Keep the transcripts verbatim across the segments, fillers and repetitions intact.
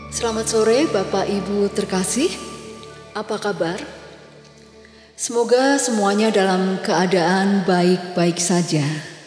Selamat sore Bapak Ibu terkasih, apa kabar? Semoga semuanya dalam keadaan baik-baik saja.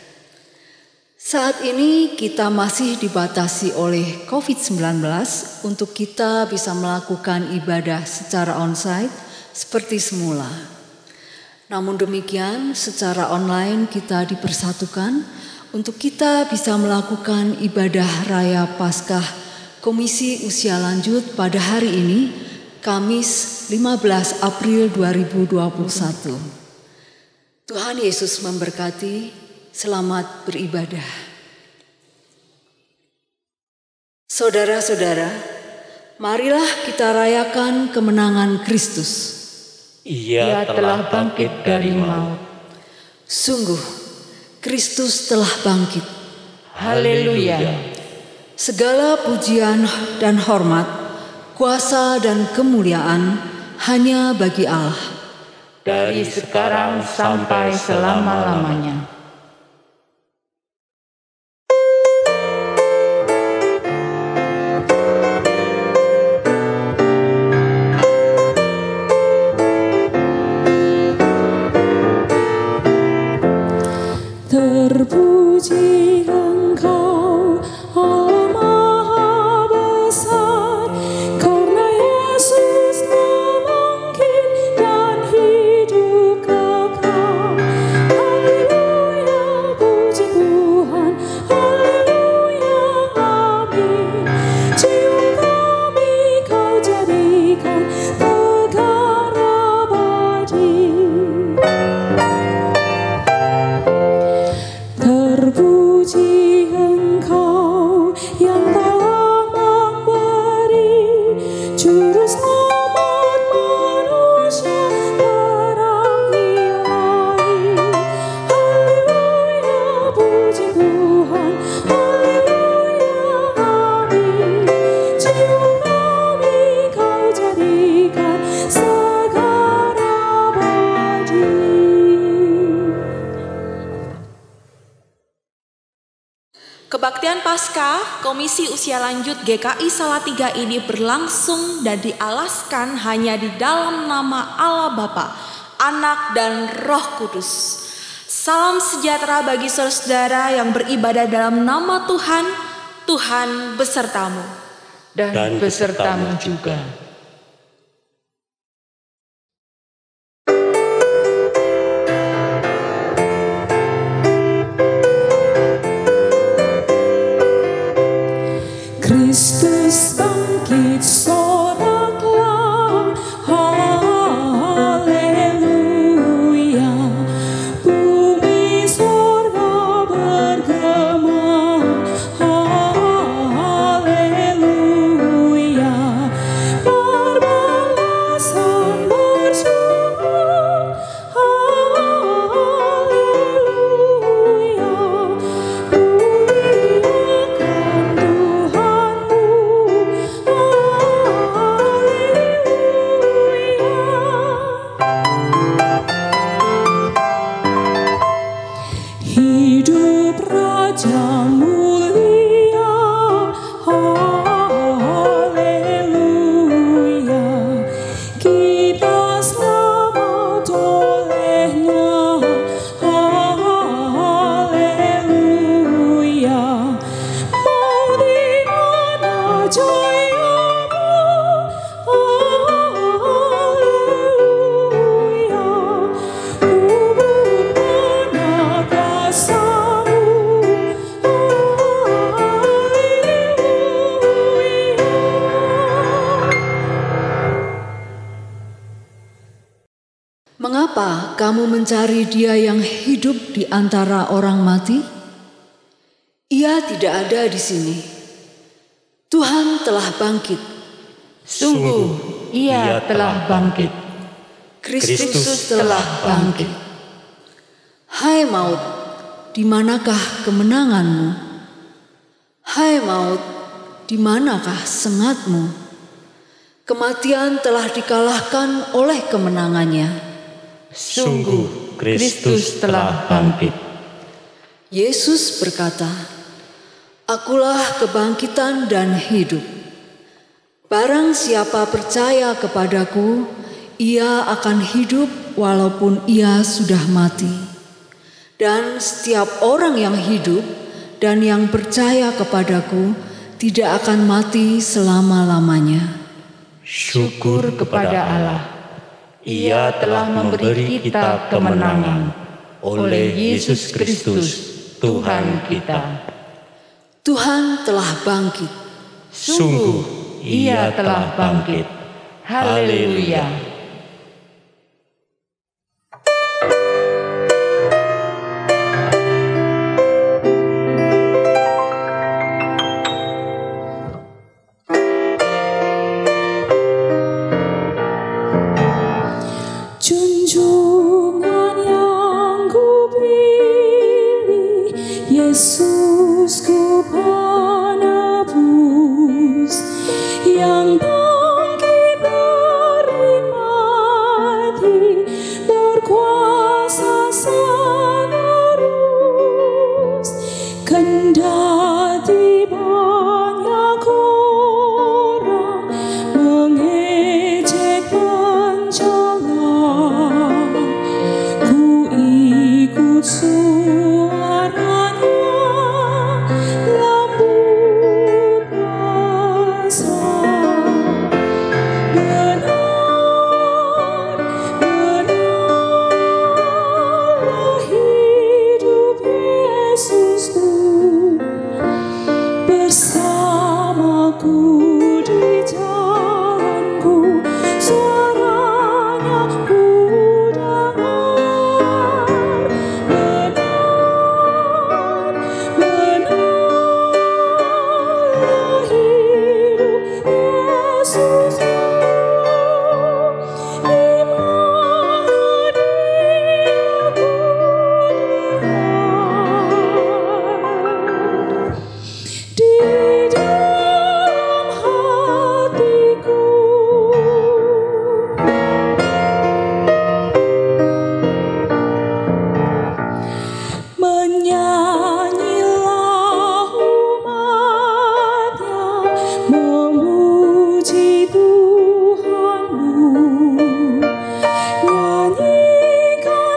Saat ini kita masih dibatasi oleh covid sembilan belas untuk kita bisa melakukan ibadah secara onsite seperti semula. Namun demikian, secara online kita dipersatukan untuk kita bisa melakukan ibadah Raya Paskah Komisi Usia Lanjut pada hari ini, Kamis lima belas April dua ribu dua puluh satu. Tuhan Yesus memberkati, selamat beribadah. Saudara-saudara, marilah kita rayakan kemenangan Kristus. Ia telah bangkit dari maut. Sungguh, Kristus telah bangkit. Haleluya. Segala pujian dan hormat, kuasa dan kemuliaan hanya bagi Allah. Dari sekarang sampai selama-lamanya. Terpuji Engkau, Allah Maha Besar, karena Yesus telah bangkit dan hidup kekal. Haleluya, puji Tuhan, haleluya, amin. Jiwa kami Kau jadikan tegar abadi. Terpuji Engkau yang telah memberi juru selamat manusia terang ilahi. Haleluya, puji Tuhan, haleluya, amin. Jiwa kami Kau jadikan segar abadi. Kebaktian Paskah Komisi Usia Lanjut G K I Salatiga ini berlangsung dan dialaskan hanya di dalam nama Allah Bapa, Anak dan Roh Kudus. Salam sejahtera bagi saudara yang beribadah dalam nama Tuhan. Tuhan besertamu. Dan, dan besertamu juga. Kristus bangkit, soraklah, haleluya. Bumi sorga bergema, haleluya. Berbalasan bersyukur, haleluya. Muliakan Tuhan. Hidup Raja mulia, haleluya. Kita selamat olehnya, haleluya. Mau di mana jayamu, haleluya. Kubur mana kuasamu, Mengapa kamu mencari Dia yang hidup di antara orang mati? Ia tidak ada di sini. Tuhan telah bangkit. Sungguh, Ia telah bangkit. Kristus telah bangkit. Hai maut, di manakah kemenanganmu? Hai maut, di manakah sengatmu? Kematian telah dikalahkan oleh kemenangannya. Sungguh, Kristus telah bangkit. Yesus berkata, Akulah kebangkitan dan hidup. Barang siapa percaya kepadaku, ia akan hidup walaupun ia sudah mati. Dan setiap orang yang hidup dan yang percaya kepadaku tidak akan mati selama-lamanya. Syukur kepada Allah, Ia telah memberi kita kemenangan oleh Yesus Kristus, Tuhan kita. Tuhan telah bangkit. Sungguh, Ia telah bangkit. Haleluya. Junjungan yang kupilih, Yesus ku penebus, yang bangkit dari mati, berkuasa senerus. Kendati banyak orang mengejek mencela, ku ikut suaranya, lembut mesra. Benar, benarlah hidup Yesusku, bersamaku di jalanku, suaranya ku dengar. Benar, benarlah hidup Yesusku, di mana Dia ku dengar. Di dalam hatiku, menyanyilah umatnya, memuji Tuhanmu. Nyanyikan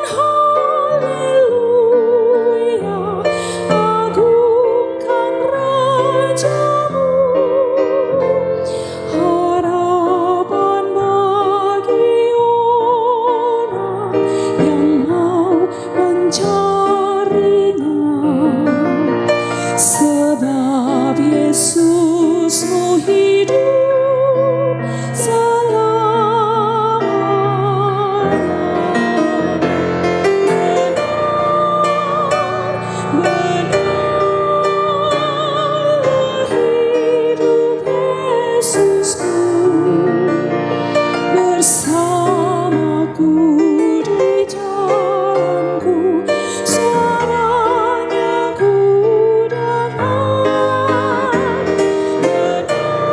haleluya, agungkan Rajamu. Harapan bagi orang yang mau mencarinya, sebab Yesusmu hidup selamanya. Benar, benarlah hidup Yesusku, bersamaku di jalanku, suaranya ku dengar. Benar,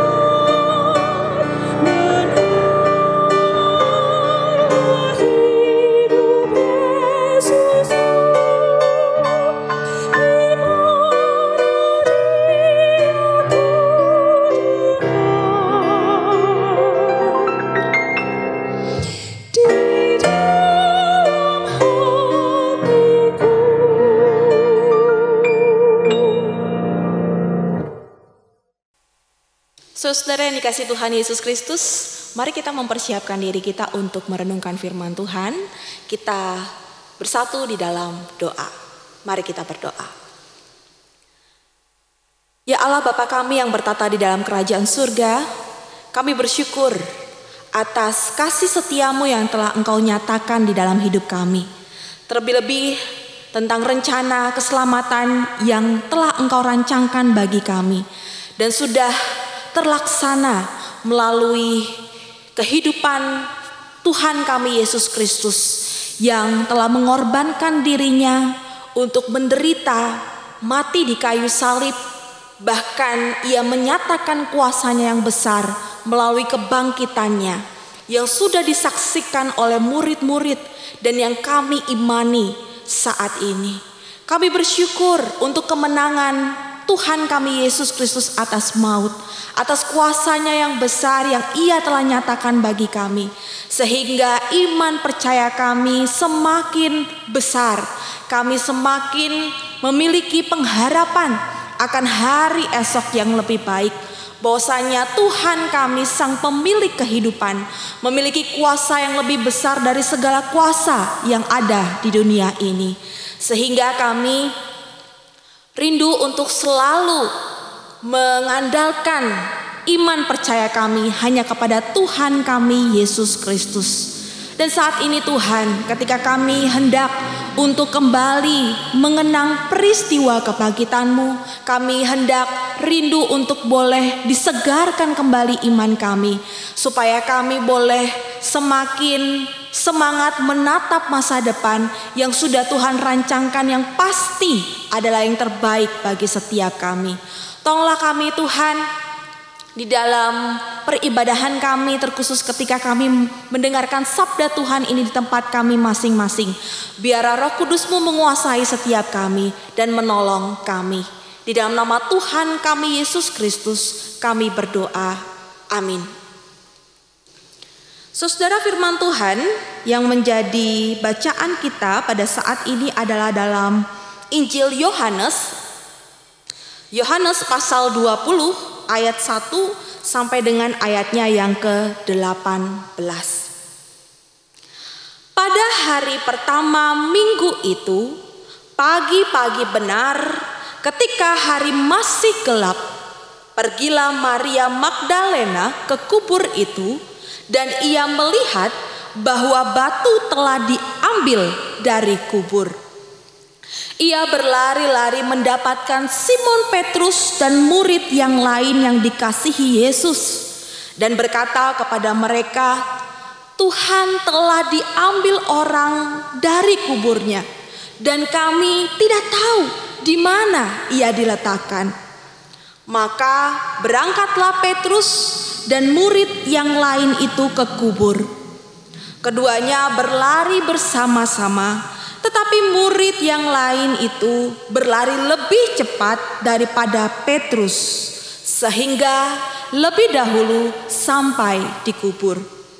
benarlah hidup Yesusku, di mana Dia ku dengar. Di dalam hatiku. Saudara yang dikasihi Tuhan Yesus Kristus, mari kita mempersiapkan diri kita untuk merenungkan firman Tuhan. Kita bersatu di dalam doa. Mari kita berdoa. Ya Allah Bapa kami yang bertata di dalam kerajaan surga, kami bersyukur atas kasih setiamu yang telah Engkau nyatakan di dalam hidup kami. Terlebih-lebih tentang rencana keselamatan yang telah Engkau rancangkan bagi kami dan sudah terlaksana melalui kehidupan Tuhan kami Yesus Kristus yang telah mengorbankan dirinya untuk menderita, mati di kayu salib. Bahkan Ia menyatakan kuasanya yang besar melalui kebangkitannya yang sudah disaksikan oleh murid-murid dan yang kami imani saat ini. Kami bersyukur untuk kemenangan Tuhan kami Yesus Kristus atas maut, atas kuasanya yang besar yang Ia telah nyatakan bagi kami, sehingga iman percaya kami semakin besar. Kami semakin memiliki pengharapan akan hari esok yang lebih baik, bahwasanya Tuhan kami sang pemilik kehidupan memiliki kuasa yang lebih besar dari segala kuasa yang ada di dunia ini, sehingga kami rindu untuk selalu mengandalkan iman percaya kami hanya kepada Tuhan kami Yesus Kristus. Dan saat ini Tuhan, ketika kami hendak untuk kembali mengenang peristiwa kebangkitan-Mu, kami hendak rindu untuk boleh disegarkan kembali iman kami, supaya kami boleh semakin semangat menatap masa depan yang sudah Tuhan rancangkan, yang pasti adalah yang terbaik bagi setiap kami. Tolonglah kami Tuhan, di dalam peribadahan kami, terkhusus ketika kami mendengarkan sabda Tuhan ini di tempat kami masing-masing. Biar Roh Kudus-Mu menguasai setiap kami dan menolong kami. Di dalam nama Tuhan kami Yesus Kristus kami berdoa. Amin. Saudara, firman Tuhan yang menjadi bacaan kita pada saat ini adalah dalam Injil Yohanes. Yohanes pasal dua puluh ayat satu sampai dengan ayatnya yang ke delapan belas. Pada hari pertama minggu itu, pagi-pagi benar, ketika hari masih gelap, pergilah Maria Magdalena ke kubur itu, dan ia melihat bahwa batu telah diambil dari kubur. Ia berlari-lari mendapatkan Simon Petrus dan murid yang lain yang dikasihi Yesus, dan berkata kepada mereka, "Tuhan telah diambil orang dari kuburnya, dan kami tidak tahu di mana ia diletakkan." Maka berangkatlah Petrus dan murid yang lain itu ke kubur. Keduanya berlari bersama-sama, tetapi murid yang lain itu berlari lebih cepat daripada Petrus, sehingga lebih dahulu sampai di kubur.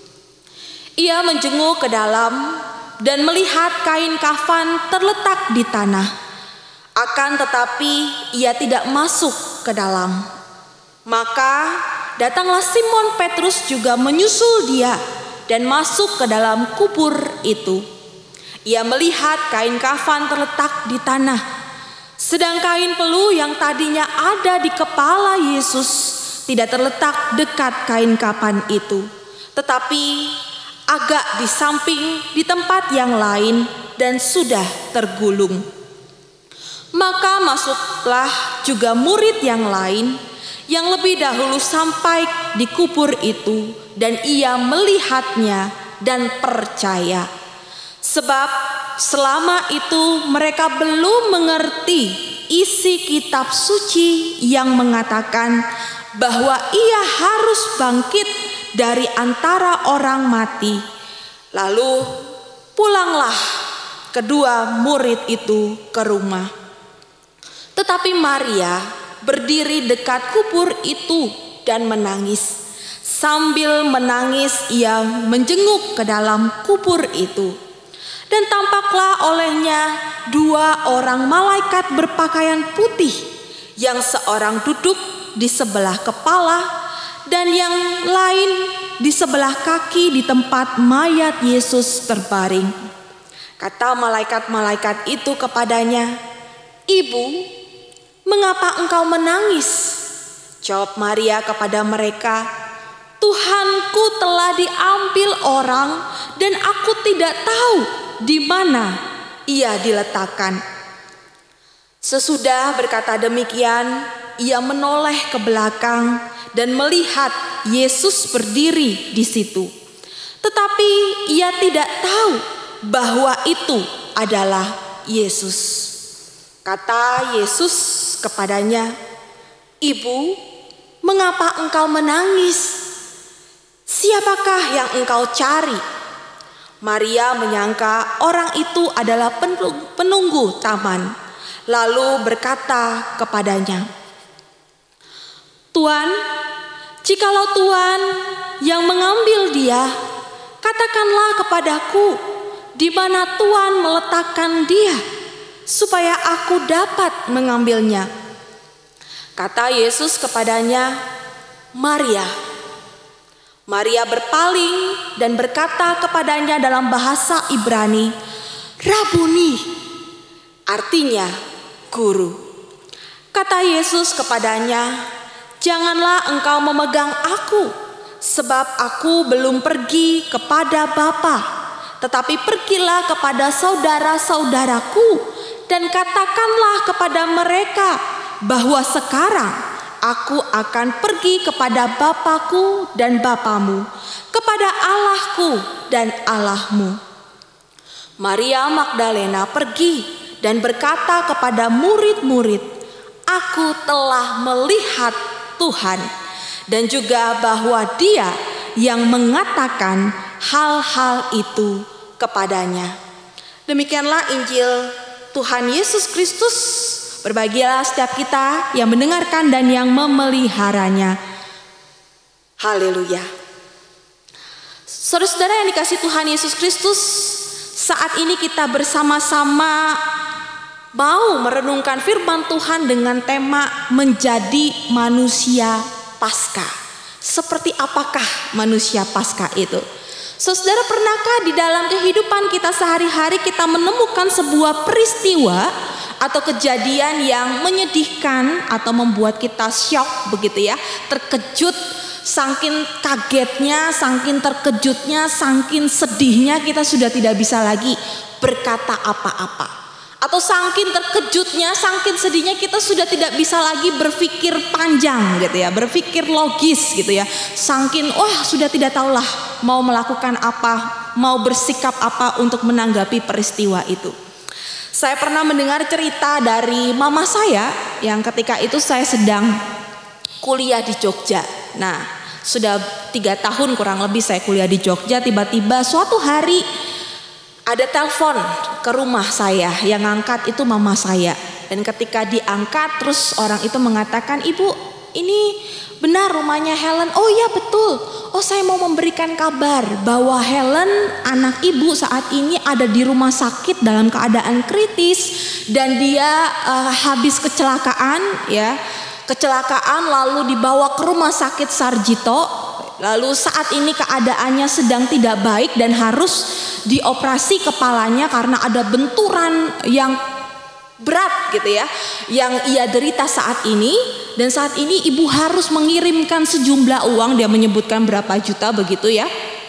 Ia menjenguk ke dalam dan melihat kain kafan terletak di tanah. Akan tetapi ia tidak masuk ke dalam. Maka datanglah Simon Petrus juga menyusul dia dan masuk ke dalam kubur itu. Ia melihat kain kafan terletak di tanah, sedang kain peluh yang tadinya ada di kepala Yesus tidak terletak dekat kain kafan itu, tetapi agak di samping di tempat yang lain dan sudah tergulung. Maka masuklah juga murid yang lain yang lebih dahulu sampai di kubur itu, dan ia melihatnya dan percaya. Sebab selama itu mereka belum mengerti isi kitab suci yang mengatakan bahwa ia harus bangkit dari antara orang mati. Lalu pulanglah kedua murid itu ke rumah. Tetapi Maria berdiri dekat kubur itu dan menangis. Sambil menangis ia menjenguk ke dalam kubur itu. Dan tampaklah olehnya dua orang malaikat berpakaian putih, yang seorang duduk di sebelah kepala dan yang lain di sebelah kaki di tempat mayat Yesus terbaring. Kata malaikat-malaikat itu kepadanya, "Ibu, mengapa engkau menangis?" Jawab Maria kepada mereka, "Tuhanku telah diambil orang dan aku tidak tahu di mana ia diletakkan." Sesudah berkata demikian, ia menoleh ke belakang dan melihat Yesus berdiri di situ. Tetapi ia tidak tahu bahwa itu adalah Yesus. Kata Yesus kepadanya, "Ibu, mengapa engkau menangis? Siapakah yang engkau cari?" Maria menyangka orang itu adalah penunggu taman, lalu berkata kepadanya, Tuan, jikalau Tuan yang mengambil dia, katakanlah kepadaku di mana Tuan meletakkan dia, supaya aku dapat mengambilnya. Kata Yesus kepadanya, Maria. Maria berpaling dan berkata kepadanya dalam bahasa Ibrani, Rabuni, artinya guru. Kata Yesus kepadanya, janganlah engkau memegang aku, sebab aku belum pergi kepada Bapa, tetapi pergilah kepada saudara-saudaraku dan katakanlah kepada mereka bahwa sekarang aku akan pergi kepada Bapakku dan Bapamu, kepada Allahku dan Allahmu. Maria Magdalena pergi dan berkata kepada murid-murid, aku telah melihat Tuhan, dan juga bahwa Dia yang mengatakan hal-hal itu kepadanya. Demikianlah Injil Tuhan Yesus Kristus. Berbahagialah setiap kita yang mendengarkan dan yang memeliharanya. Haleluya. Saudara-saudara yang dikasihi Tuhan Yesus Kristus, saat ini kita bersama-sama mau merenungkan firman Tuhan dengan tema menjadi manusia Paskah. Seperti apakah manusia Paskah itu? Saudara, pernahkah di dalam kehidupan kita sehari-hari kita menemukan sebuah peristiwa atau kejadian yang menyedihkan atau membuat kita syok begitu ya, terkejut, saking kagetnya, saking terkejutnya, saking sedihnya kita sudah tidak bisa lagi berkata apa-apa. Atau saking terkejutnya, saking sedihnya kita sudah tidak bisa lagi berpikir panjang gitu ya, berpikir logis gitu ya. Saking wah sudah tidak tahulah mau melakukan apa, mau bersikap apa untuk menanggapi peristiwa itu. Saya pernah mendengar cerita dari mama saya yang ketika itu saya sedang kuliah di Jogja. Nah, sudah tiga tahun kurang lebih saya kuliah di Jogja. Tiba-tiba suatu hari ada telepon ke rumah saya, yang ngangkat itu mama saya. Dan ketika diangkat terus orang itu mengatakan, ibu ini benar rumahnya Helen. Oh iya betul. Oh saya mau memberikan kabar bahwa Helen anak ibu saat ini ada di rumah sakit dalam keadaan kritis. Dan dia uh, habis kecelakaan ya. Kecelakaan lalu dibawa ke rumah sakit Sarjito. Lalu saat ini keadaannya sedang tidak baik dan harus dioperasi kepalanya karena ada benturan yang berat gitu ya, yang ia derita saat ini. Dan saat ini ibu harus mengirimkan sejumlah uang, dia menyebutkan berapa juta begitu ya.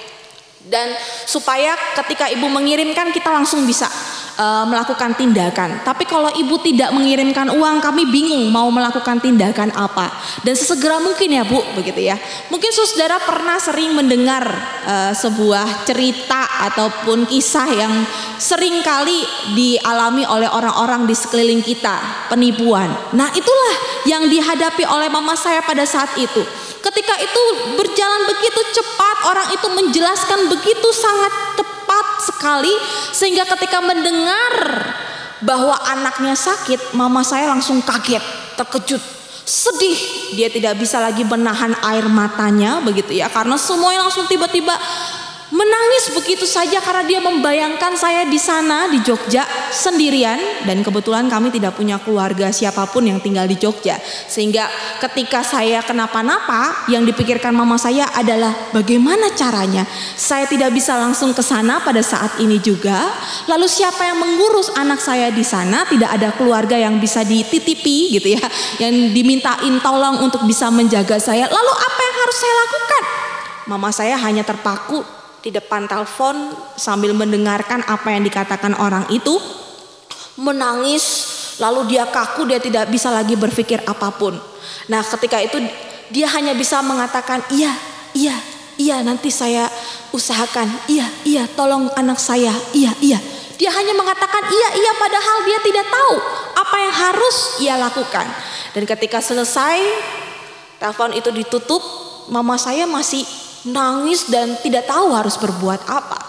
Dan supaya ketika ibu mengirimkan kita langsung bisa uh, melakukan tindakan. Tapi kalau ibu tidak mengirimkan uang, kami bingung mau melakukan tindakan apa. Dan sesegera mungkin ya bu, begitu ya. Mungkin saudara pernah sering mendengar uh, sebuah cerita ataupun kisah yang sering kali dialami oleh orang-orang di sekeliling kita, penipuan. Nah itulah yang dihadapi oleh mama saya pada saat itu. Ketika itu berjalan begitu cepat, orang itu menjelaskan begitu sangat tepat sekali, sehingga ketika mendengar bahwa anaknya sakit, mama saya langsung kaget, terkejut, sedih. Dia tidak bisa lagi menahan air matanya begitu ya, karena semuanya langsung tiba-tiba menangis begitu saja karena dia membayangkan saya di sana di Jogja sendirian, dan kebetulan kami tidak punya keluarga siapapun yang tinggal di Jogja, sehingga ketika saya kenapa-napa yang dipikirkan mama saya adalah bagaimana caranya saya tidak bisa langsung ke sana pada saat ini juga, lalu siapa yang mengurus anak saya di sana, tidak ada keluarga yang bisa dititipi gitu ya, yang dimintain tolong untuk bisa menjaga saya, lalu apa yang harus saya lakukan? Mama saya hanya terpaku di depan telepon sambil mendengarkan apa yang dikatakan orang itu, menangis, lalu dia kaku, dia tidak bisa lagi berpikir apapun. Nah ketika itu dia hanya bisa mengatakan iya, iya, iya nanti saya usahakan, iya, iya tolong anak saya, iya, iya. Dia hanya mengatakan iya, iya padahal dia tidak tahu apa yang harus ia lakukan. Dan ketika selesai telepon itu ditutup, mama saya masih nangis dan tidak tahu harus berbuat apa.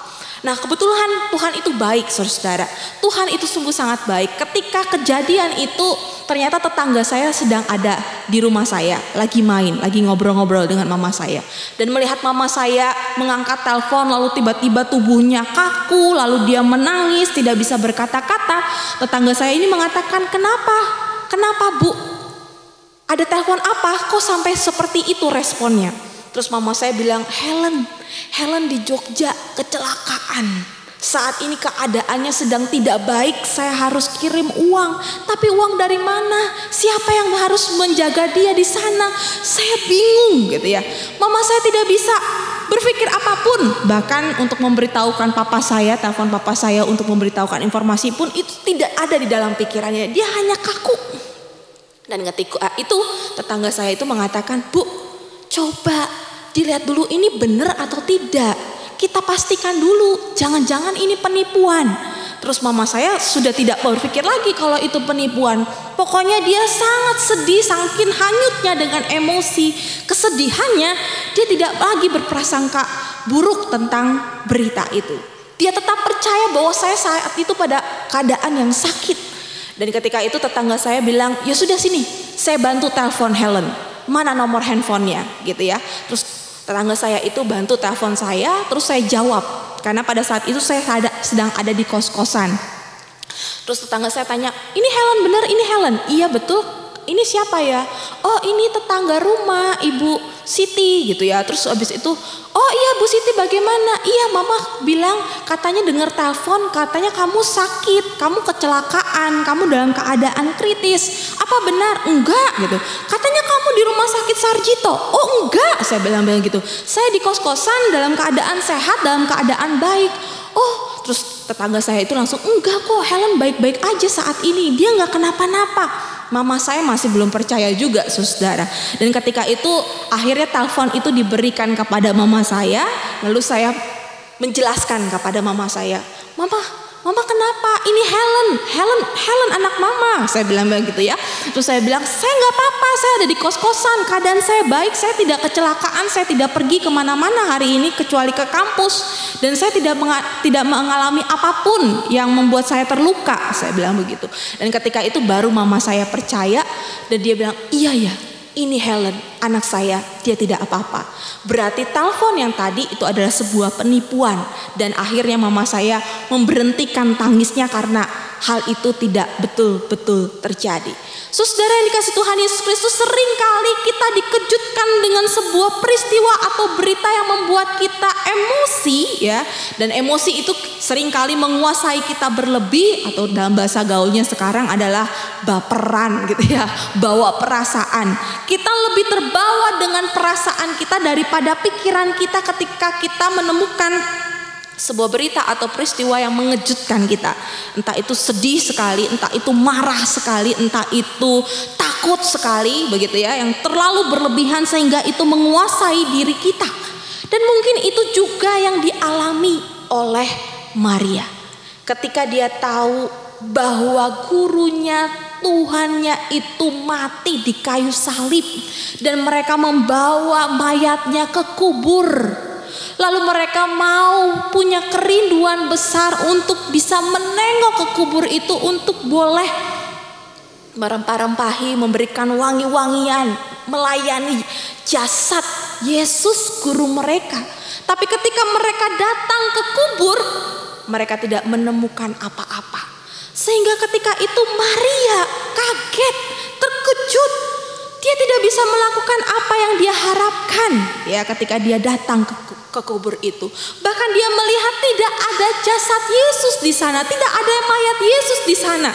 Nah kebetulan Tuhan itu baik saudara. Tuhan itu sungguh sangat baik. Ketika kejadian itu ternyata tetangga saya sedang ada di rumah saya. Lagi main, lagi ngobrol-ngobrol dengan mama saya. Dan melihat mama saya mengangkat telepon lalu tiba-tiba tubuhnya kaku. Lalu dia menangis, tidak bisa berkata-kata. Tetangga saya ini mengatakan, kenapa? Kenapa bu? Ada telepon apa? Kok sampai seperti itu responnya? Terus mama saya bilang, Helen, Helen di Jogja kecelakaan. Saat ini keadaannya sedang tidak baik, saya harus kirim uang. Tapi uang dari mana? Siapa yang harus menjaga dia di sana? Saya bingung gitu ya. Mama saya tidak bisa berpikir apapun. Bahkan untuk memberitahukan papa saya, telepon papa saya untuk memberitahukan informasi pun itu tidak ada di dalam pikirannya. Dia hanya kaku. Dan ketika itu tetangga saya itu mengatakan, Bu, coba dilihat dulu ini benar atau tidak. Kita pastikan dulu, jangan-jangan ini penipuan. Terus mama saya sudah tidak berpikir lagi kalau itu penipuan. Pokoknya dia sangat sedih, saking hanyutnya dengan emosi. Kesedihannya, dia tidak lagi berprasangka buruk tentang berita itu. Dia tetap percaya bahwa saya saat itu pada keadaan yang sakit. Dan ketika itu tetangga saya bilang, ya sudah sini, saya bantu telepon Helen. Mana nomor handphonenya gitu ya. Terus tetangga saya itu bantu telepon saya, terus saya jawab. Karena pada saat itu saya ada, sedang ada di kos-kosan. Terus tetangga saya tanya, ini Helen benar, ini Helen? Iya betul, ini siapa ya? Oh ini tetangga rumah, Ibu Siti gitu ya. Terus habis itu, oh iya Bu Siti bagaimana? Iya mama bilang katanya dengar telepon, katanya kamu sakit, kamu kecelakaan, kamu dalam keadaan kritis. Apa benar? Enggak gitu. Katanya kamu di rumah sakit Sarjito. Oh enggak, saya bilang-bilang gitu. Saya di kos-kosan dalam keadaan sehat, dalam keadaan baik. Oh terus tetangga saya itu langsung, enggak kok Helen baik-baik aja saat ini, dia nggak kenapa-napa. Mama saya masih belum percaya juga saudara. Dan ketika itu akhirnya telepon itu diberikan kepada mama saya. Lalu saya menjelaskan kepada mama saya, Mama, Mama kenapa? Ini Helen, Helen, Helen anak mama. Saya bilang begitu ya. Terus saya bilang, saya nggak apa-apa, saya ada di kos-kosan, keadaan saya baik, saya tidak kecelakaan, saya tidak pergi kemana-mana hari ini kecuali ke kampus, dan saya tidak menga- tidak mengalami apapun yang membuat saya terluka. Saya bilang begitu. Dan ketika itu baru mama saya percaya, dan dia bilang, iya ya, ini Helen, anak saya, dia tidak apa-apa. Berarti telepon yang tadi itu adalah sebuah penipuan. Dan akhirnya mama saya memberhentikan tangisnya karena hal itu tidak betul-betul terjadi. Saudara yang dikasih Tuhan Yesus Kristus, seringkali kita dikejutkan dengan sebuah peristiwa atau berita yang membuat kita emosi ya. Dan emosi itu seringkali menguasai kita berlebih, atau dalam bahasa gaulnya sekarang adalah baperan gitu ya, bawa perasaan. Kita lebih terbawa dengan perasaan kita daripada pikiran kita ketika kita menemukan sebuah berita atau peristiwa yang mengejutkan kita. Entah itu sedih sekali, entah itu marah sekali, entah itu takut sekali begitu ya, yang terlalu berlebihan sehingga itu menguasai diri kita. Dan mungkin itu juga yang dialami oleh Maria ketika dia tahu bahwa gurunya, Tuhannya itu mati di kayu salib, dan mereka membawa mayatnya ke kubur. Lalu mereka mau punya kerinduan besar untuk bisa menengok ke kubur itu, untuk boleh merempah-rempahi, memberikan wangi-wangian, melayani jasad Yesus guru mereka. Tapi ketika mereka datang ke kubur, mereka tidak menemukan apa-apa. Sehingga ketika itu Maria kaget, terkejut. Dia tidak bisa melakukan apa yang dia harapkan ya ketika dia datang ke, ke kubur itu. Bahkan dia melihat tidak ada jasad Yesus di sana, tidak ada mayat Yesus di sana.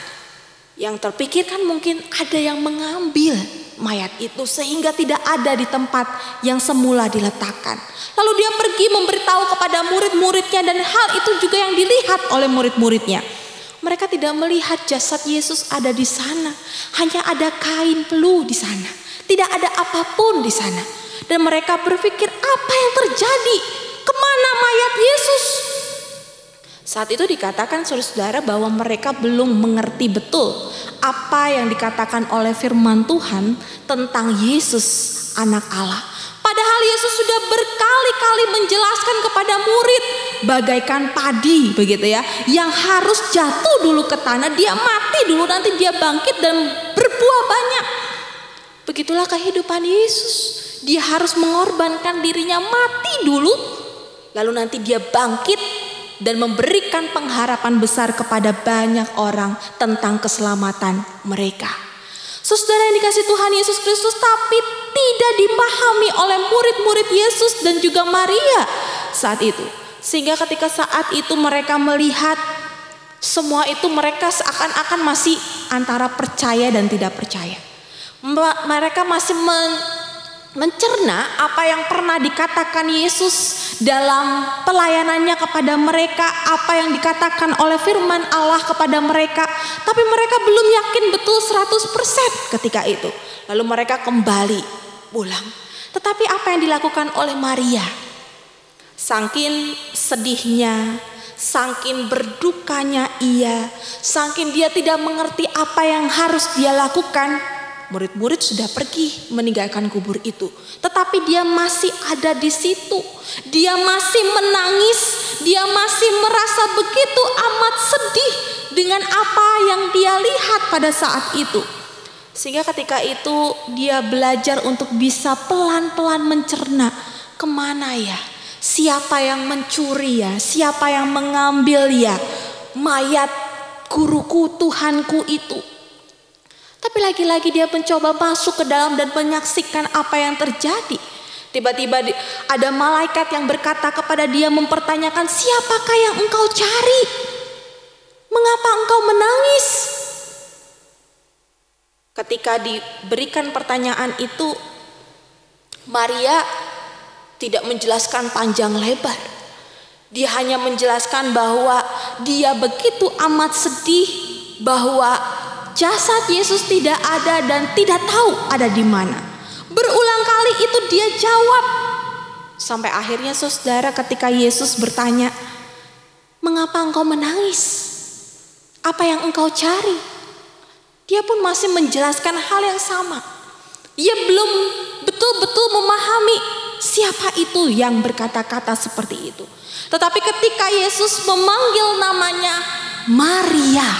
Yang terpikirkan mungkin ada yang mengambil mayat itu sehingga tidak ada di tempat yang semula diletakkan. Lalu dia pergi memberitahu kepada murid-muridnya, dan hal itu juga yang dilihat oleh murid-muridnya. Mereka tidak melihat jasad Yesus ada di sana. Hanya ada kain pelu di sana. Tidak ada apapun di sana. Dan mereka berpikir, apa yang terjadi? Kemana mayat Yesus? Saat itu dikatakan saudara-saudara bahwa mereka belum mengerti betul apa yang dikatakan oleh firman Tuhan tentang Yesus anak Allah. Padahal Yesus sudah berkali-kali menjelaskan kepada murid bagaikan padi begitu ya, yang harus jatuh dulu ke tanah, dia mati dulu, nanti dia bangkit dan berbuah banyak. Begitulah kehidupan Yesus. Dia harus mengorbankan dirinya, mati dulu, lalu nanti dia bangkit dan memberikan pengharapan besar kepada banyak orang tentang keselamatan mereka. Saudara yang dikasih Tuhan Yesus Kristus, tapi tidak dipahami oleh murid-murid Yesus dan juga Maria saat itu. Sehingga ketika saat itu mereka melihat semua itu, mereka seakan-akan masih antara percaya dan tidak percaya. Mereka masih men mencerna apa yang pernah dikatakan Yesus dalam pelayanannya kepada mereka, apa yang dikatakan oleh firman Allah kepada mereka, tapi mereka belum yakin betul seratus persen ketika itu. Lalu mereka kembali pulang. Tetapi apa yang dilakukan oleh Maria? Saking sedihnya, saking berdukanya ia, saking dia tidak mengerti apa yang harus dia lakukan, murid-murid sudah pergi meninggalkan kubur itu, tetapi dia masih ada di situ. Dia masih menangis, dia masih merasa begitu amat sedih dengan apa yang dia lihat pada saat itu. Sehingga ketika itu dia belajar untuk bisa pelan-pelan mencerna, kemana ya, siapa yang mencuri ya, siapa yang mengambil ya mayat guruku, Tuhanku itu. Tapi lagi-lagi dia mencoba masuk ke dalam dan menyaksikan apa yang terjadi. Tiba-tiba ada malaikat yang berkata kepada dia, mempertanyakan, siapakah yang engkau cari? Mengapa engkau menangis? Ketika diberikan pertanyaan itu, Maria tidak menjelaskan panjang lebar. Dia hanya menjelaskan bahwa dia begitu amat sedih bahwa jasad Yesus tidak ada dan tidak tahu ada di mana. Berulang kali itu dia jawab. Sampai akhirnya saudara, ketika Yesus bertanya, mengapa engkau menangis? Apa yang engkau cari? Dia pun masih menjelaskan hal yang sama. Ia belum betul-betul memahami siapa itu yang berkata-kata seperti itu. Tetapi ketika Yesus memanggil namanya Maria,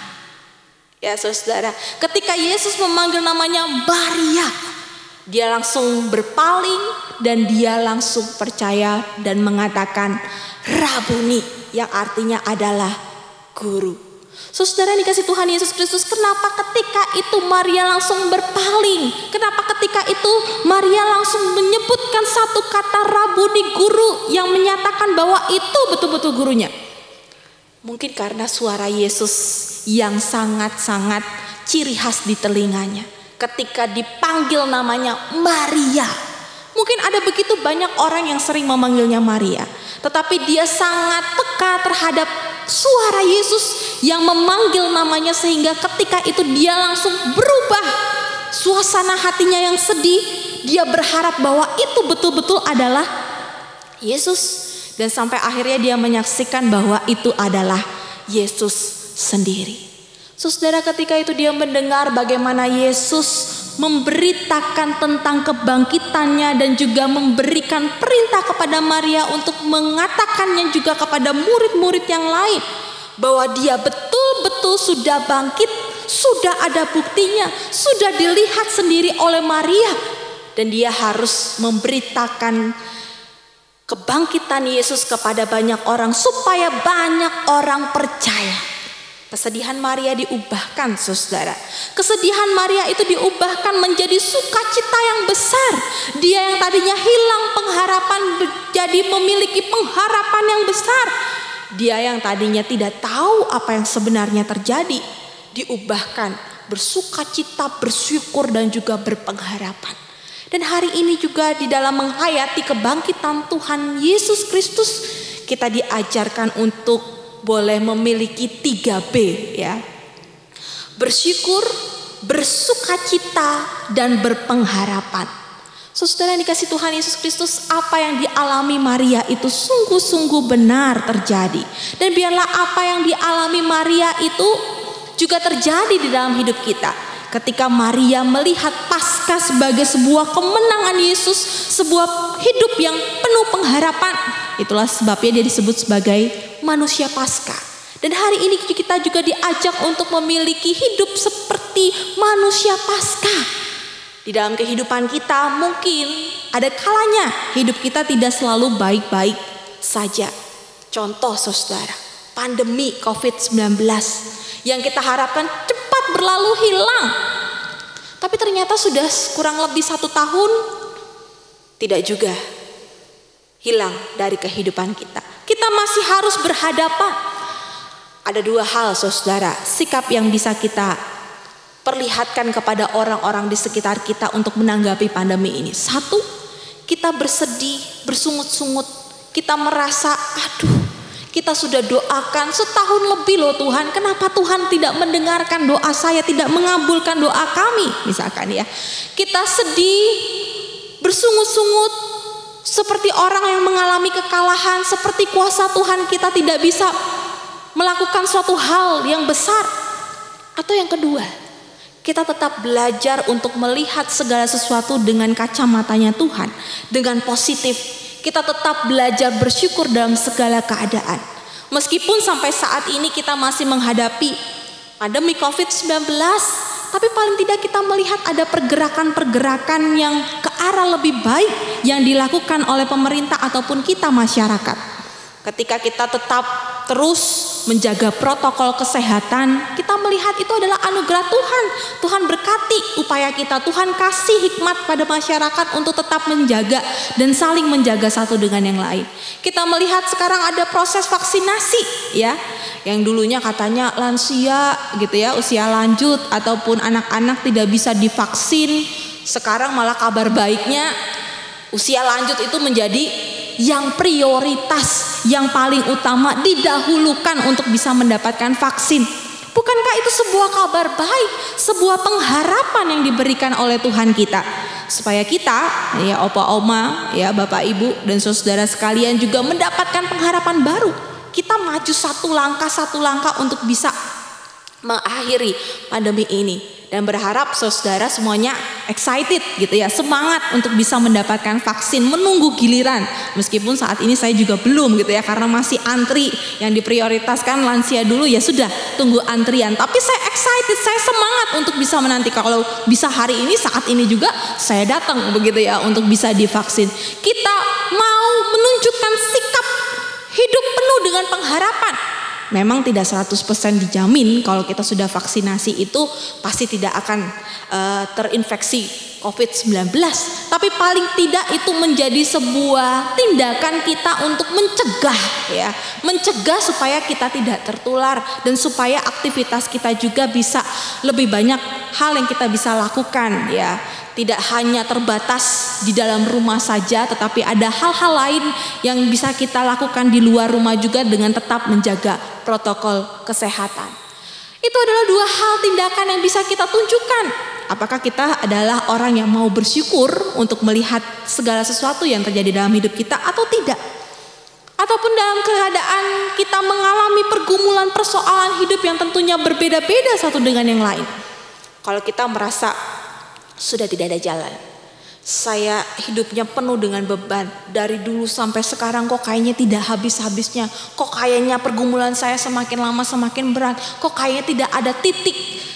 ya saudara, ketika Yesus memanggil namanya Maria, dia langsung berpaling dan dia langsung percaya dan mengatakan Rabuni, yang artinya adalah guru. Saudara dikasih Tuhan Yesus Kristus, kenapa ketika itu Maria langsung berpaling? Kenapa ketika itu Maria langsung menyebutkan satu kata Rabuni, guru, yang menyatakan bahwa itu betul-betul gurunya? Mungkin karena suara Yesus yang sangat-sangat ciri khas di telinganya. Ketika dipanggil namanya Maria. Mungkin ada begitu banyak orang yang sering memanggilnya Maria, tetapi dia sangat peka terhadap suara Yesus yang memanggil namanya, sehingga ketika itu dia langsung berubah. Suasana hatinya yang sedih, dia berharap bahwa itu betul-betul adalah Yesus. Dan sampai akhirnya dia menyaksikan bahwa itu adalah Yesus sendiri. Saudara, ketika itu dia mendengar bagaimana Yesus memberitakan tentang kebangkitannya dan juga memberikan perintah kepada Maria untuk mengatakannya juga kepada murid-murid yang lain, bahwa dia betul-betul sudah bangkit, sudah ada buktinya, sudah dilihat sendiri oleh Maria, dan dia harus memberitakan kebangkitan Yesus kepada banyak orang supaya banyak orang percaya. Kesedihan Maria diubahkan, saudara. Kesedihan Maria itu diubahkan menjadi sukacita yang besar. Dia yang tadinya hilang pengharapan menjadi memiliki pengharapan yang besar. Dia yang tadinya tidak tahu apa yang sebenarnya terjadi, diubahkan bersukacita, bersyukur dan juga berpengharapan. Dan hari ini juga di dalam menghayati kebangkitan Tuhan Yesus Kristus, kita diajarkan untuk boleh memiliki tiga B, ya. Bersyukur, bersukacita, dan berpengharapan. Saudara yang dikasih Tuhan Yesus Kristus, apa yang dialami Maria itu sungguh-sungguh benar terjadi. Dan biarlah apa yang dialami Maria itu juga terjadi di dalam hidup kita. ketika Maria melihat Paskah sebagai sebuah kemenangan Yesus, sebuah hidup yang penuh pengharapan. Itulah sebabnya dia disebut sebagai manusia Paskah. Dan hari ini kita juga diajak untuk memiliki hidup seperti manusia Paskah. Di dalam kehidupan kita mungkin ada kalanya hidup kita tidak selalu baik-baik saja. Contoh saudara, pandemi covid sembilan belas yang kita harapkan cepat berlalu hilang. Tapi ternyata sudah kurang lebih satu tahun tidak juga hilang dari kehidupan kita. Kita masih harus berhadapan. Ada dua hal saudara, sikap yang bisa kita perlihatkan kepada orang-orang di sekitar kita untuk menanggapi pandemi ini. Satu, kita bersedih, bersungut-sungut. Kita merasa, aduh, kita sudah doakan setahun lebih loh Tuhan. Kenapa Tuhan tidak mendengarkan doa saya, tidak mengabulkan doa kami? Misalkan ya, kita sedih, bersungut-sungut, seperti orang yang mengalami kekalahan, seperti kuasa Tuhan kita tidak bisa melakukan suatu hal yang besar. Atau yang kedua, kita tetap belajar untuk melihat segala sesuatu dengan kacamatanya Tuhan, dengan positif. Kita tetap belajar bersyukur dalam segala keadaan. Meskipun sampai saat ini kita masih menghadapi pandemi covid sembilan belas, tapi paling tidak kita melihat ada pergerakan-pergerakan yang ke arah lebih baik yang dilakukan oleh pemerintah ataupun kita masyarakat. Ketika kita tetap terus menjaga protokol kesehatan, kita melihat itu adalah anugerah Tuhan. Tuhan berkati upaya kita, Tuhan kasih hikmat pada masyarakat untuk tetap menjaga dan saling menjaga satu dengan yang lain. Kita melihat sekarang ada proses vaksinasi ya, yang dulunya katanya lansia gitu ya, usia lanjut ataupun anak-anak tidak bisa divaksin. Sekarang malah kabar baiknya usia lanjut itu menjadi yang prioritas, yang paling utama didahulukan untuk bisa mendapatkan vaksin. Bukankah itu sebuah kabar baik, sebuah pengharapan yang diberikan oleh Tuhan kita, supaya kita ya opa oma ya bapak ibu dan saudara sekalian juga mendapatkan pengharapan baru. Kita maju satu langkah satu langkah untuk bisa mengakhiri pandemi ini. Dan berharap saudara semuanya excited gitu ya, semangat untuk bisa mendapatkan vaksin, menunggu giliran. Meskipun saat ini saya juga belum gitu ya, karena masih antri, yang diprioritaskan lansia dulu, ya sudah tunggu antrian. Tapi saya excited, saya semangat untuk bisa menanti. Kalau bisa hari ini, saat ini juga saya datang begitu ya untuk bisa divaksin. Kita mau menunjukkan sikap hidup penuh dengan pengharapan. Memang tidak seratus persen dijamin kalau kita sudah vaksinasi itu pasti tidak akan uh, terinfeksi covid sembilan belas. Tapi paling tidak itu menjadi sebuah tindakan kita untuk mencegah ya, mencegah supaya kita tidak tertular dan supaya aktivitas kita juga bisa lebih banyak hal yang kita bisa lakukan ya. Tidak hanya terbatas di dalam rumah saja, tetapi ada hal-hal lain yang bisa kita lakukan di luar rumah juga dengan tetap menjaga protokol kesehatan. Itu adalah dua hal tindakan yang bisa kita tunjukkan. Apakah kita adalah orang yang mau bersyukur untuk melihat segala sesuatu yang terjadi dalam hidup kita atau tidak? Ataupun dalam keadaan kita mengalami pergumulan persoalan hidup yang tentunya berbeda-beda satu dengan yang lain. Kalau kita merasa sudah tidak ada jalan, saya hidupnya penuh dengan beban, dari dulu sampai sekarang kok kayaknya tidak habis-habisnya, kok kayaknya pergumulan saya semakin lama semakin berat, kok kayaknya tidak ada titik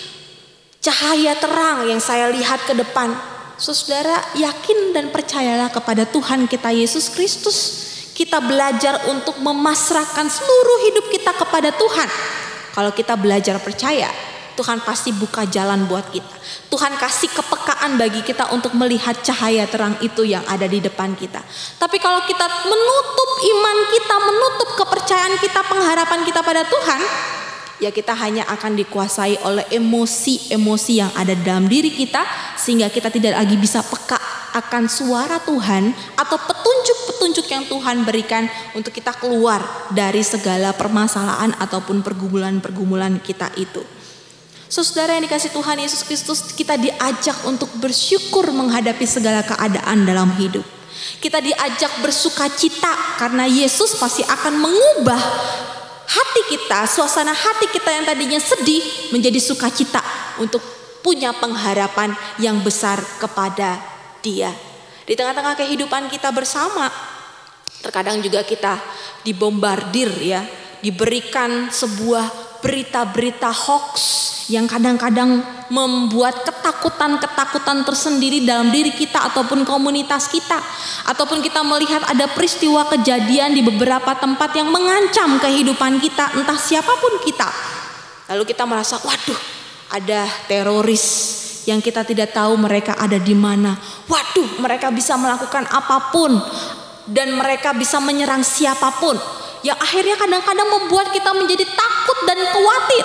cahaya terang yang saya lihat ke depan. Saudara, yakin dan percayalah kepada Tuhan kita Yesus Kristus. Kita belajar untuk memasrahkan seluruh hidup kita kepada Tuhan. Kalau kita belajar percaya, Tuhan pasti buka jalan buat kita. Tuhan kasih kepekaan bagi kita untuk melihat cahaya terang itu yang ada di depan kita. Tapi kalau kita menutup iman kita, menutup kepercayaan kita, pengharapan kita pada Tuhan, ya kita hanya akan dikuasai oleh emosi-emosi yang ada dalam diri kita, sehingga kita tidak lagi bisa peka akan suara Tuhan atau petunjuk-petunjuk yang Tuhan berikan untuk kita keluar dari segala permasalahan ataupun pergumulan-pergumulan kita itu. Saudara yang dikasih Tuhan Yesus Kristus, kita diajak untuk bersyukur menghadapi segala keadaan dalam hidup. Kita diajak bersukacita karena Yesus pasti akan mengubah hati kita, suasana hati kita yang tadinya sedih menjadi sukacita untuk punya pengharapan yang besar kepada Dia. Di tengah-tengah kehidupan kita bersama, terkadang juga kita dibombardir ya, diberikan sebuah berita-berita hoax yang kadang-kadang membuat ketakutan-ketakutan tersendiri dalam diri kita ataupun komunitas kita. Ataupun kita melihat ada peristiwa kejadian di beberapa tempat yang mengancam kehidupan kita, entah siapapun kita. Lalu kita merasa, waduh, ada teroris yang kita tidak tahu mereka ada di mana. Waduh, mereka bisa melakukan apapun dan mereka bisa menyerang siapapun. Yang akhirnya kadang-kadang membuat kita menjadi takut dan khawatir.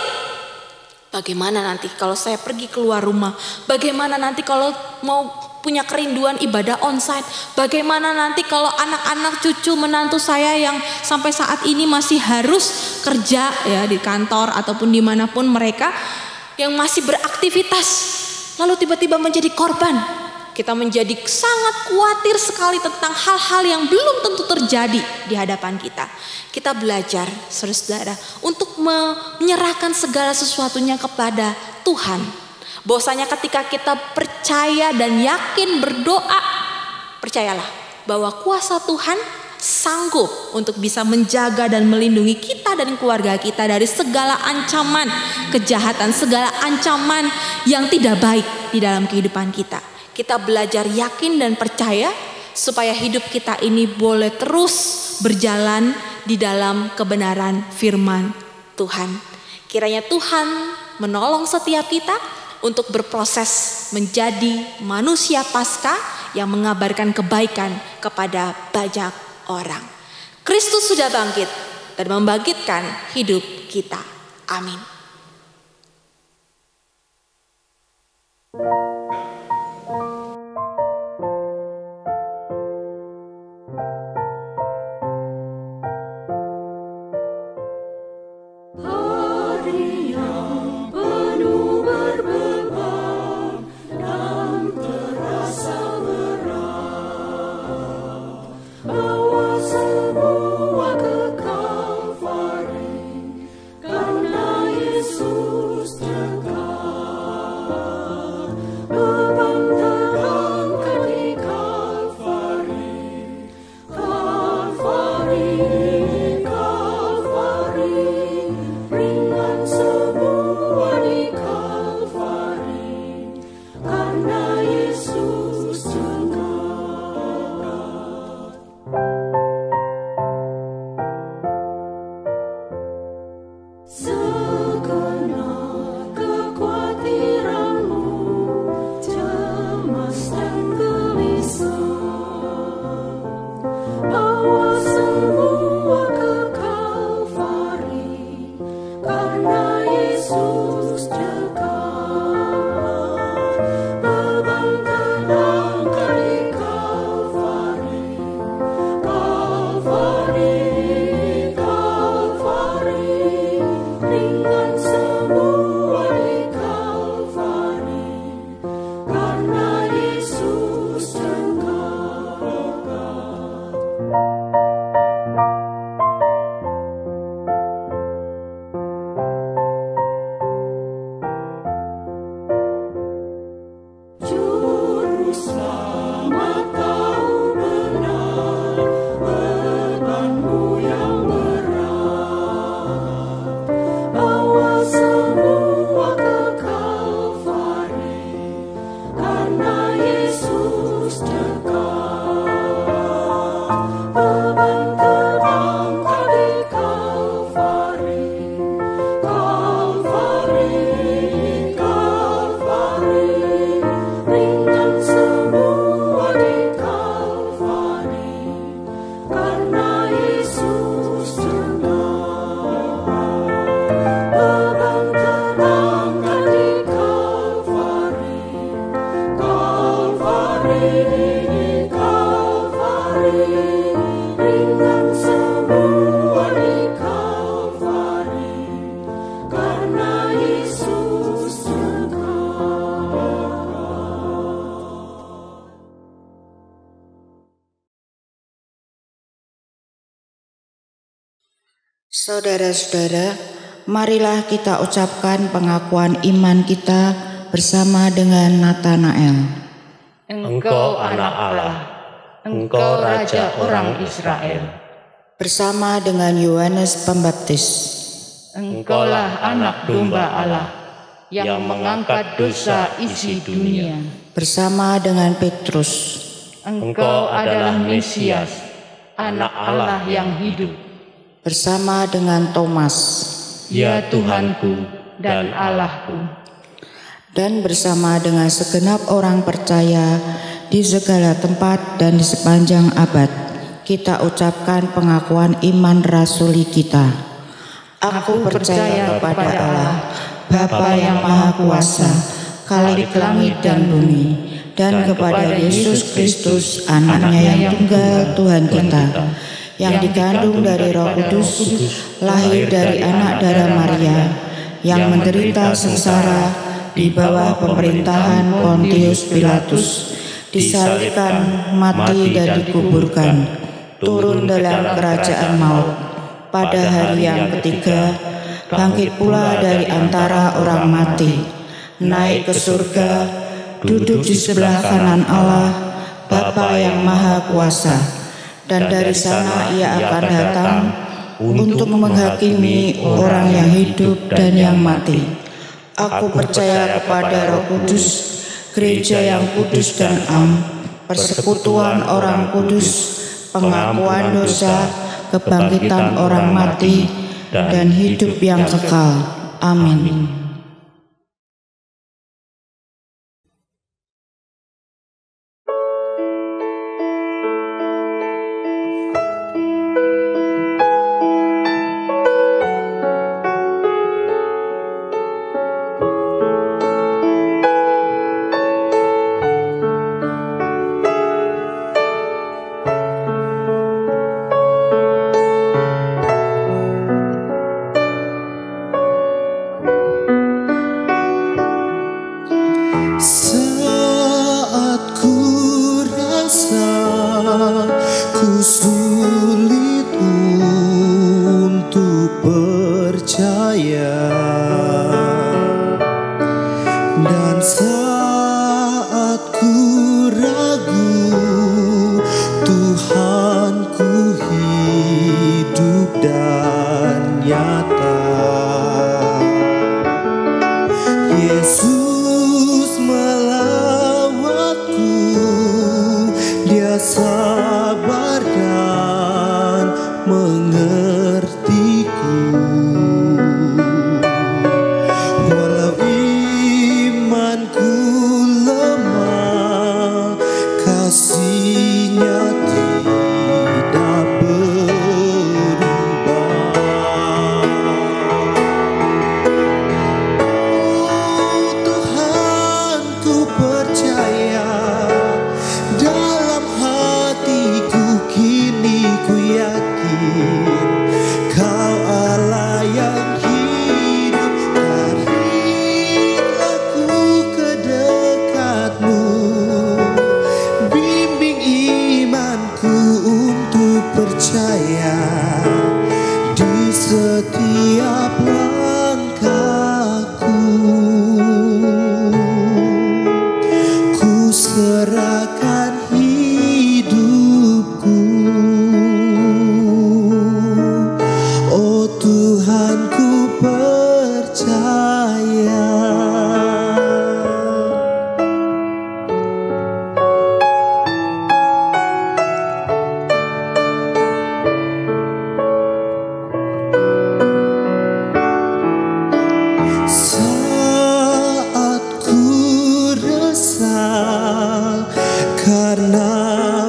Bagaimana nanti kalau saya pergi keluar rumah? Bagaimana nanti kalau mau punya kerinduan ibadah onsite? Bagaimana nanti kalau anak-anak cucu menantu saya yang sampai saat ini masih harus kerja ya di kantor ataupun dimanapun mereka yang masih beraktivitas, lalu tiba-tiba menjadi korban. Kita menjadi sangat khawatir sekali tentang hal-hal yang belum tentu terjadi di hadapan kita. Kita belajar, saudara-saudara, untuk menyerahkan segala sesuatunya kepada Tuhan. Bahwasanya ketika kita percaya dan yakin berdoa, percayalah bahwa kuasa Tuhan sanggup untuk bisa menjaga dan melindungi kita dan keluarga kita dari segala ancaman kejahatan, segala ancaman yang tidak baik di dalam kehidupan kita. Kita belajar yakin dan percaya supaya hidup kita ini boleh terus berjalan di dalam kebenaran firman Tuhan. Kiranya Tuhan menolong setiap kita untuk berproses menjadi manusia Paskah yang mengabarkan kebaikan kepada banyak orang. Kristus sudah bangkit dan membangkitkan hidup kita. Amin. Saudara-saudara, marilah kita ucapkan pengakuan iman kita bersama dengan Natanael. Engkau anak Allah, Engkau Raja orang Israel. Bersama dengan Yohanes Pembaptis. Engkaulah anak domba Allah yang mengangkat dosa isi dunia. Bersama dengan Petrus. Engkau adalah Mesias, anak Allah yang hidup. Bersama dengan Thomas. Ya Tuhanku dan Allahku. Dan bersama dengan segenap orang percaya di segala tempat dan di sepanjang abad, kita ucapkan pengakuan iman rasuli kita. Aku percaya kepada Allah, Bapa yang Maha Kuasa, Khalik langit dan bumi, dan kepada Yesus Kristus, anaknya yang tunggal Tuhan kita, yang dikandung dari Roh Kudus, lahir dari anak darah Maria, yang menderita sengsara di bawah pemerintahan Pontius Pilatus, disalibkan, mati dan dikuburkan, turun dalam kerajaan maut, pada hari yang ketiga bangkit pula dari antara orang mati, naik ke surga, duduk di sebelah kanan Allah, Bapa yang Maha Kuasa, dan dari sana ia akan datang untuk menghakimi orang yang hidup dan yang mati. Aku percaya kepada Roh Kudus, gereja yang kudus dan am, persekutuan orang kudus, pengakuan dosa, kebangkitan orang mati, dan hidup yang kekal. Amin. Saat ku rasa ku sulit untuk percaya, dan saat ku ragu, Tuhan ku hidup dan nyata. Yesus melawatku, Dia sabar dan mengertiku. Walau imanku lemah, kasih-Nya tidak berubah. Tuhan, ku percaya, dalam hatiku kini ku yakin, Kau Allah yang hidup. Tariklah ku ke dekat-Mu, bimbing imanku untuk percaya di setiap langkahku. Ku serahkan hidupku, oh Tuhan, ku percaya. Saat ku resah karena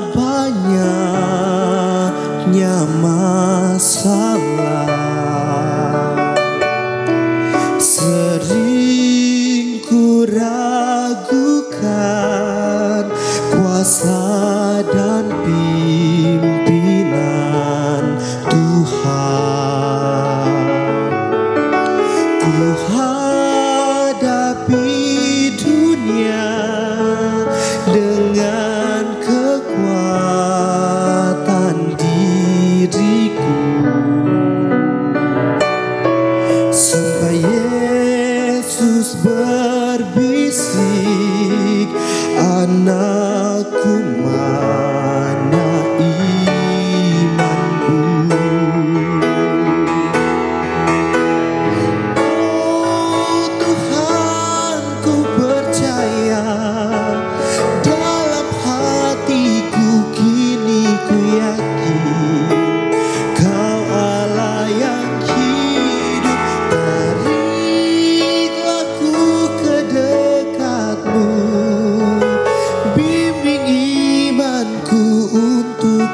banyaknya masalah, sering ku ragukan kuasa dan pimpinan Tuhan. Ku hadapi dunia dengan kekuatan diri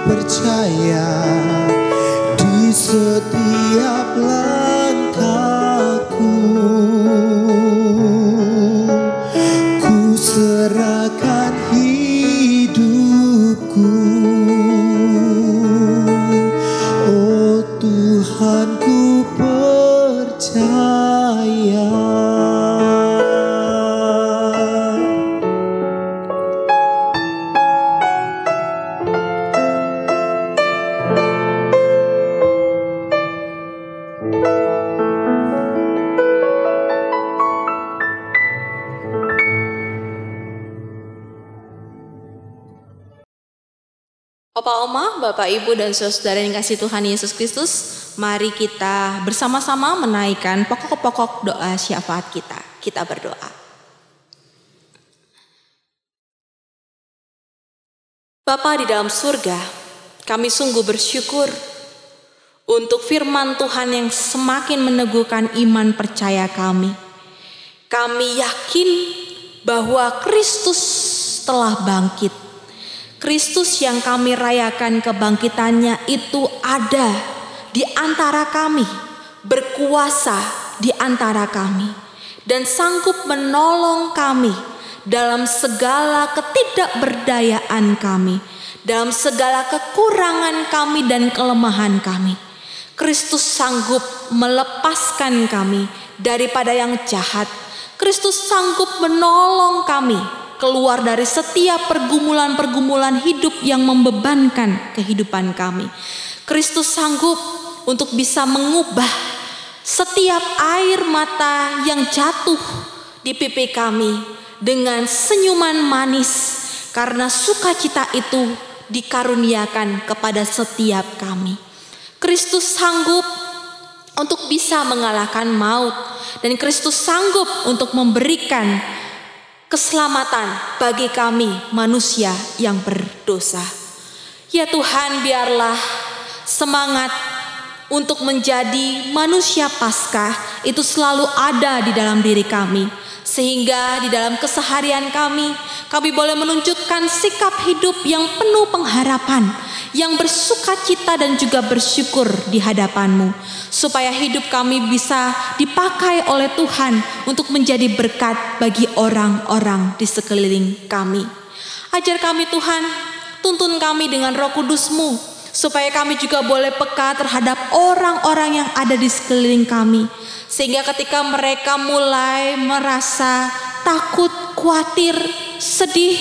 percaya di setiap langkahku. Ku serahkan hidupku, oh Tuhan, ku percaya. Opa Oma, Bapak Ibu dan Saudara yang kasih Tuhan Yesus Kristus, mari kita bersama-sama menaikkan pokok-pokok doa syafaat kita. Kita berdoa. Bapa di dalam surga, kami sungguh bersyukur untuk firman Tuhan yang semakin meneguhkan iman percaya kami. Kami yakin bahwa Kristus telah bangkit. Kristus yang kami rayakan kebangkitannya itu ada di antara kami, berkuasa di antara kami, dan sanggup menolong kami dalam segala ketidakberdayaan kami, dalam segala kekurangan kami dan kelemahan kami. Kristus sanggup melepaskan kami daripada yang jahat. Kristus sanggup menolong kami keluar dari setiap pergumulan-pergumulan hidup yang membebankan kehidupan kami. Kristus sanggup untuk bisa mengubah setiap air mata yang jatuh di pipi kami dengan senyuman manis, karena sukacita itu dikaruniakan kepada setiap kami. Kristus sanggup untuk bisa mengalahkan maut, dan Kristus sanggup untuk memberikan keselamatan bagi kami manusia yang berdosa. Ya Tuhan, biarlah semangat untuk menjadi manusia Paskah itu selalu ada di dalam diri kami, sehingga di dalam keseharian kami, kami boleh menunjukkan sikap hidup yang penuh pengharapan, yang bersukacita dan juga bersyukur di hadapan-Mu, supaya hidup kami bisa dipakai oleh Tuhan untuk menjadi berkat bagi orang-orang di sekeliling kami. Ajar kami Tuhan, tuntun kami dengan Roh Kudus-Mu, supaya kami juga boleh peka terhadap orang-orang yang ada di sekeliling kami, sehingga ketika mereka mulai merasa takut, khawatir, sedih,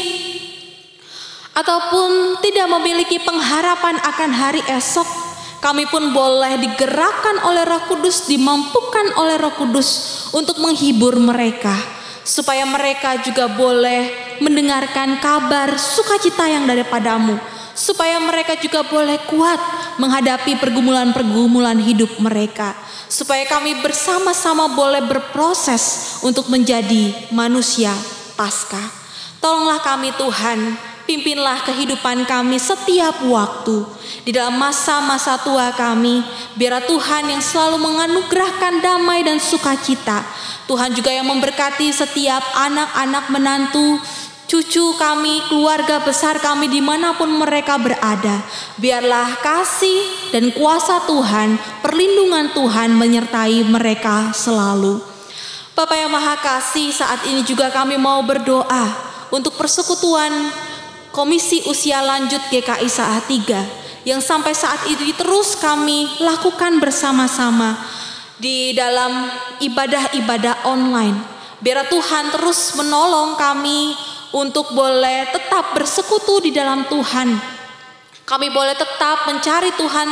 ataupun tidak memiliki pengharapan akan hari esok, kami pun boleh digerakkan oleh Roh Kudus, dimampukan oleh Roh Kudus untuk menghibur mereka, supaya mereka juga boleh mendengarkan kabar sukacita yang daripada-Mu, supaya mereka juga boleh kuat menghadapi pergumulan-pergumulan hidup mereka, supaya kami bersama-sama boleh berproses untuk menjadi manusia Paskah. Tolonglah kami Tuhan, pimpinlah kehidupan kami setiap waktu di dalam masa-masa tua kami. Biarlah Tuhan yang selalu menganugerahkan damai dan sukacita. Tuhan juga yang memberkati setiap anak-anak menantu, cucu kami, keluarga besar kami dimanapun mereka berada. Biarlah kasih dan kuasa Tuhan, perlindungan Tuhan menyertai mereka selalu. Bapa yang Maha Kasih, saat ini juga kami mau berdoa untuk persekutuan Komisi Usia Lanjut G K I Salatiga yang sampai saat ini terus kami lakukan bersama-sama di dalam ibadah-ibadah online. Biar Tuhan terus menolong kami untuk boleh tetap bersekutu di dalam Tuhan. Kami boleh tetap mencari Tuhan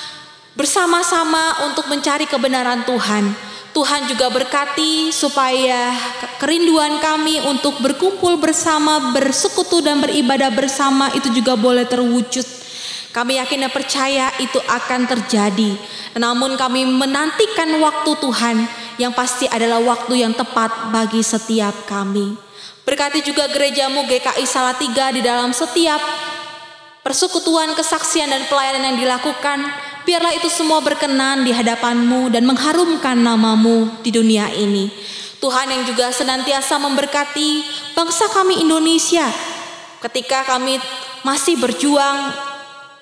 bersama-sama untuk mencari kebenaran Tuhan. Tuhan juga berkati supaya kerinduan kami untuk berkumpul bersama, bersekutu dan beribadah bersama itu juga boleh terwujud. Kami yakin dan percaya itu akan terjadi. Namun kami menantikan waktu Tuhan yang pasti adalah waktu yang tepat bagi setiap kami. Berkati juga gereja-Mu G K I Salatiga di dalam setiap persekutuan, kesaksian dan pelayanan yang dilakukan. Biarlah itu semua berkenan di hadapan-Mu dan mengharumkan nama-Mu di dunia ini. Tuhan yang juga senantiasa memberkati bangsa kami Indonesia ketika kami masih berjuang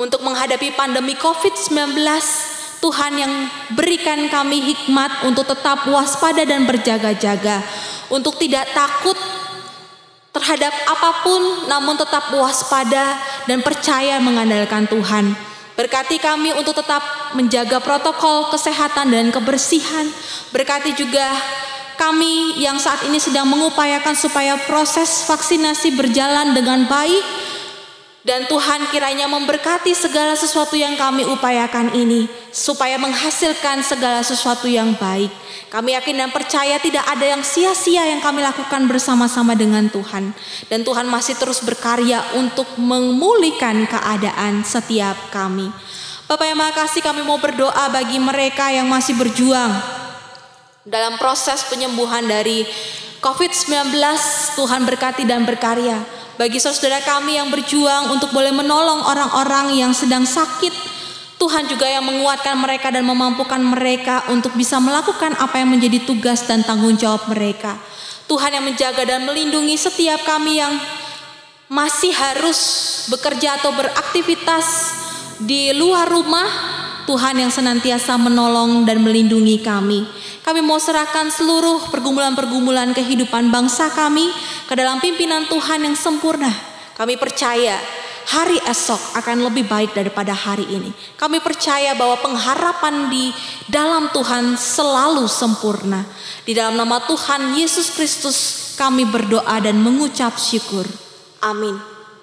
Untuk menghadapi pandemi covid sembilan belas, Tuhan yang berikan kami hikmat untuk tetap waspada dan berjaga-jaga, untuk tidak takut terhadap apapun, namun tetap waspada dan percaya mengandalkan Tuhan. Berkati kami untuk tetap menjaga protokol kesehatan dan kebersihan. Berkati juga kami yang saat ini sedang mengupayakan supaya proses vaksinasi berjalan dengan baik. Dan Tuhan kiranya memberkati segala sesuatu yang kami upayakan ini, supaya menghasilkan segala sesuatu yang baik. Kami yakin dan percaya tidak ada yang sia-sia yang kami lakukan bersama-sama dengan Tuhan. Dan Tuhan masih terus berkarya untuk memulihkan keadaan setiap kami. Bapak yang Maha Kasih, kami mau berdoa bagi mereka yang masih berjuang dalam proses penyembuhan dari covid sembilan belas. Tuhan berkati dan berkarya. Bagi saudara kami yang berjuang untuk boleh menolong orang-orang yang sedang sakit, Tuhan juga yang menguatkan mereka dan memampukan mereka untuk bisa melakukan apa yang menjadi tugas dan tanggung jawab mereka. Tuhan yang menjaga dan melindungi setiap kami yang masih harus bekerja atau beraktivitas di luar rumah. Tuhan yang senantiasa menolong dan melindungi kami. Kami mau serahkan seluruh pergumulan-pergumulan kehidupan bangsa kami ke dalam pimpinan Tuhan yang sempurna. Kami percaya hari esok akan lebih baik daripada hari ini. Kami percaya bahwa pengharapan di dalam Tuhan selalu sempurna. Di dalam nama Tuhan Yesus Kristus kami berdoa dan mengucap syukur. Amin.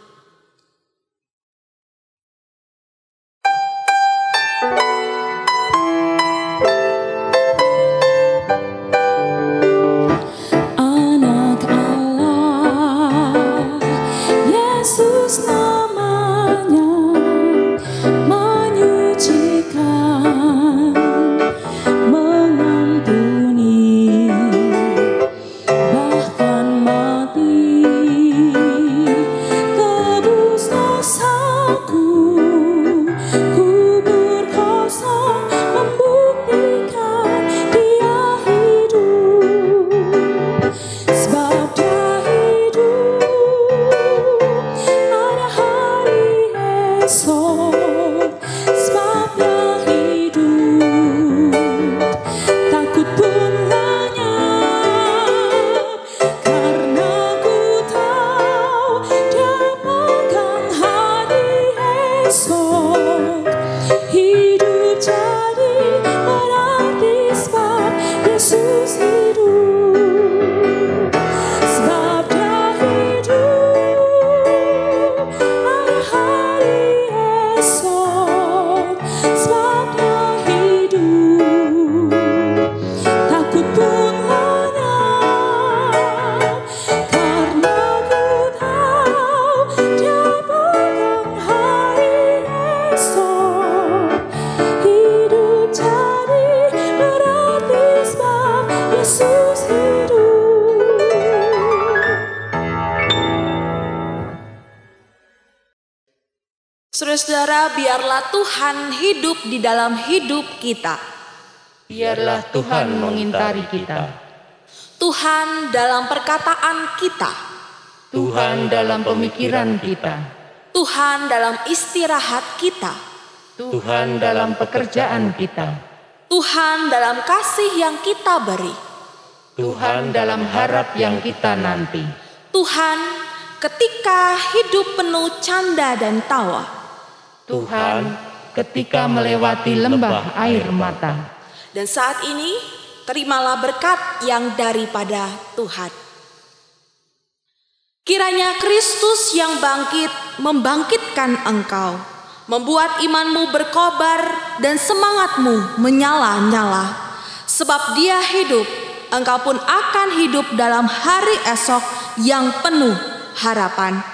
Saudara-saudara, biarlah Tuhan hidup di dalam hidup kita. Biarlah Tuhan mengintari kita. Tuhan dalam perkataan kita. Tuhan dalam pemikiran kita. Tuhan dalam istirahat kita. Tuhan dalam pekerjaan kita. Tuhan dalam kasih yang kita beri. Tuhan dalam harap yang kita nanti. Tuhan ketika hidup penuh canda dan tawa. Tuhan ketika melewati lembah air mata. Dan saat ini terimalah berkat yang daripada Tuhan. Kiranya Kristus yang bangkit membangkitkan engkau, membuat imanmu berkobar dan semangatmu menyala-nyala. Sebab Dia hidup, engkau pun akan hidup dalam hari esok yang penuh harapan.